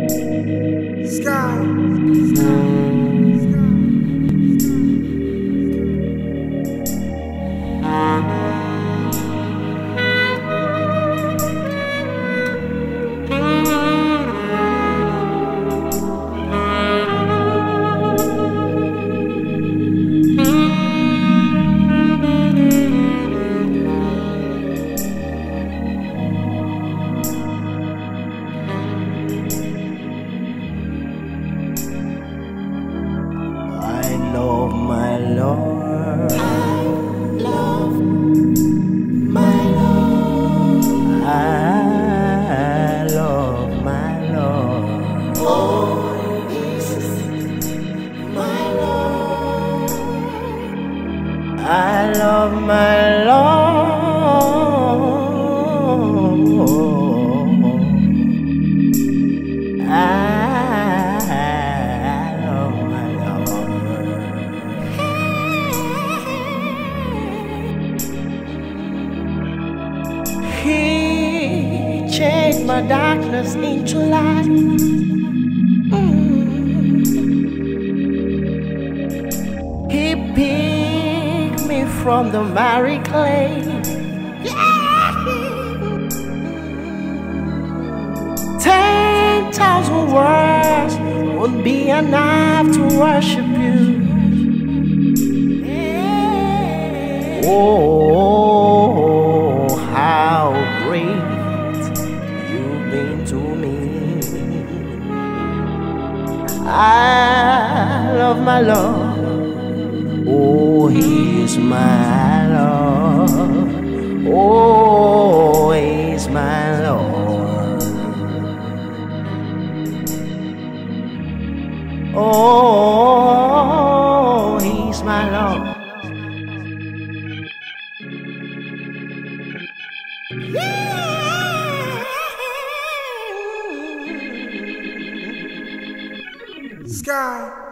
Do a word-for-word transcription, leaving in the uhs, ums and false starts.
love my Lord. I love my Lord. I love my Lord. Oh, Jesus, my Lord. I love my Lord. I love my Lord. He changed my darkness into light. Mm. He picked me from the miry clay. Yeah. Ten thousand words won't be enough to worship you. Oh, how great you've been to me. I love my Lord. Oh, He's my Lord. Oh, He's my Lord. Oh, He's my Lord. Sky.